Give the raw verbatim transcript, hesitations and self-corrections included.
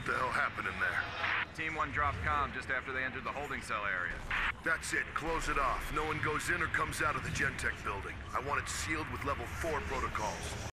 the hell happened in there? Team one dropped comm just after they entered the holding cell area. That's it. Close it off. No one goes in or comes out of the Gentech building. I want it sealed with level four protocols.